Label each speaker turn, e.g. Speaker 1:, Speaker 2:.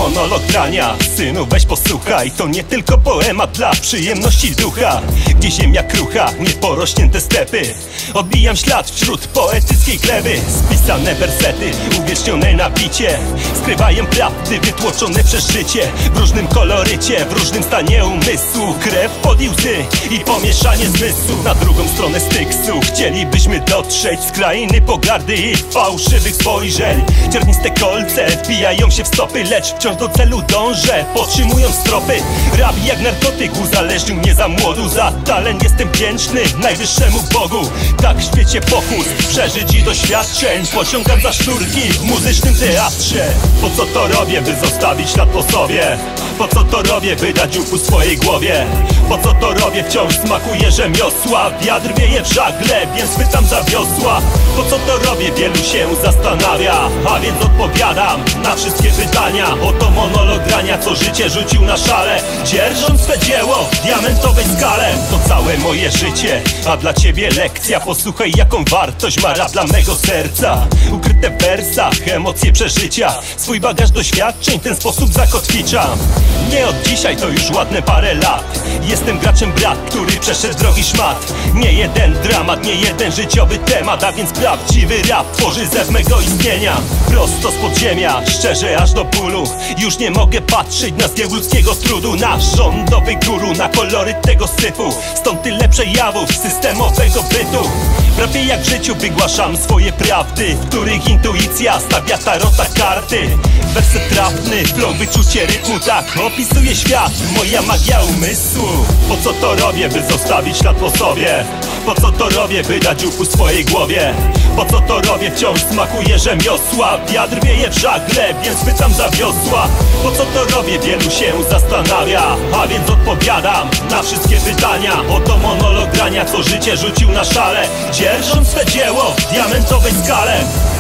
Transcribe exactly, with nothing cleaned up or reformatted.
Speaker 1: monolog grania. Synu, weź posłuchaj, to nie tylko poemat dla przyjemności ducha. Gdzie ziemia krucha, nieporośnięte stepy, odbijam ślad wśród poetyckiej gleby. Spisane wersety, uwiecznione na bicie, skrywają prawdy wytłoczone przez życie. W różnym kolorycie, w różnym stanie umysłu, krew pod łzy i pomieszanie zmysłów. Na drugą stronę styksu chcielibyśmy dotrzeć z krainy pogardy i fałszywych spojrzeń. Cierniste kolce wbijają się w stopy, lecz wciąż do celu dążę, podtrzymując stropy. Rap jak narkotyk uzależnił mnie za młodu. Za talent jestem wdzięczny najwyższemu Bogu. Tak w świecie pokus, przeżyć i doświadczeń pociągam za sznurki w muzycznym teatrze. Po co to robię, by zostawić ślad po sobie? Po co to robię, by dać upust swojej głowie? Po co to robię, wciąż smakuje rzemiosła. Wiatr wieje w żagle, więc pytam za wiosła. Po co to robię, wielu się zastanawia, a więc odpowiadam na wszystkie pytania. Oto monolog grania, co życie rzucił na szale, dzierżąc swe dzieło w diamentowej skale. To całe moje życie, a dla ciebie lekcja. Posłuchaj, jaką wartość ma rap dla mego serca. Ukryte w wersach, emocje przeżycia, swój bagaż doświadczeń w ten sposób zakotwiczam. Nie od dzisiaj, to już ładne parę lat. Jestem graczem brat, który przeszedł drogi szmat. Nie jeden dramat, nie jeden życiowy temat, a więc prawdziwy rap tworzy zew mego istnienia. Prosto z podziemia, szczerze aż do bólu. Już nie mogę patrzeć na zgiełk ludzkiego trudu, na rządowy guru, na kolory tego syfu. Stąd tyle przejawów systemowego bytu. Prawie jak w życiu wygłaszam swoje prawdy, w których intuicja stawia tarota karty. Werset trafny, flow, wyczucie rytmu, tak opisuje świat, moja magia umysłu. Po co to robię, by zostawić ślad po sobie? Po co to robię, by dać upust swojej głowie? Po co to robię, wciąż smakuje rzemiosła. Wiatr wieje w żagle, więc pytam za wiosła. Po co to robię, wielu się zastanawia, a więc odpowiadam na wszystkie pytania. Oto monolog grania, co życie rzucił na szale, dzierżąc swe dzieło w diamentowej skale.